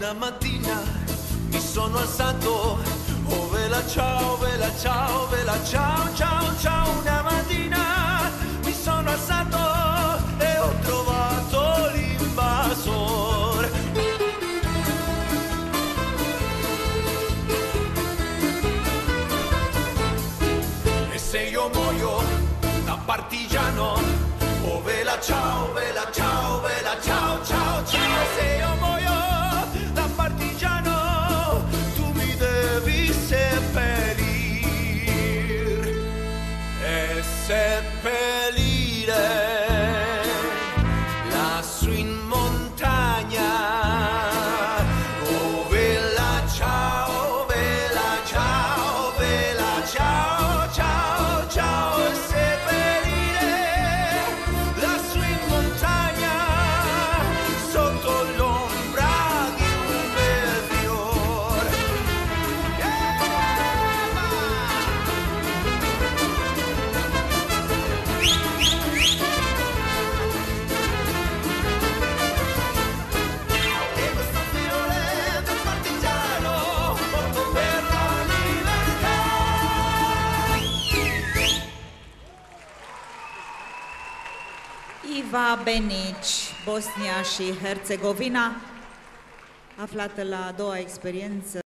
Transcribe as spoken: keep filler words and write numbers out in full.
Una mattina mi sono alzato, oh vela ciao, vela ciao, vela ciao, ciao, ciao. Una mattina mi sono alzato e ho trovato l'invasor. E se io muoio da partigiano, oh vela ciao, vela ciao, vela ciao, ciao, ciao. Se io muoio da partigiano, tu mi devi seppellir e seppellire lassù in montagna. Oh vela ciao, vela ciao, vela ciao, ciao, ciao. E seppellire lassù in montagna sotto l'ombra di un bel fiore. E questo fiore del partigiano porto per la libertà. Iva Benici, Bosnia și Herțegovina, aflată la a doua experiență